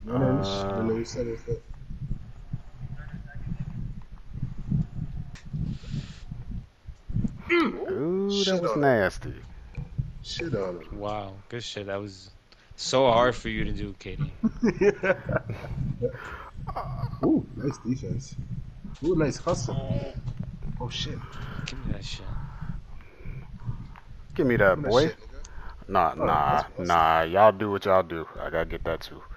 Below 7 foot. Ooh, that Shit was on him. nasty. Shit on Wow, good shit. That was so hard for you to do, Katie. him. Ooh, nice defense. Ooh, nice hustle. Oh shit. Give me that shit. Give me Give that, me that boy. shit, nigga. Nah, Oh, that's nah, busted. nah. Y'all do what y'all do. I gotta get that too.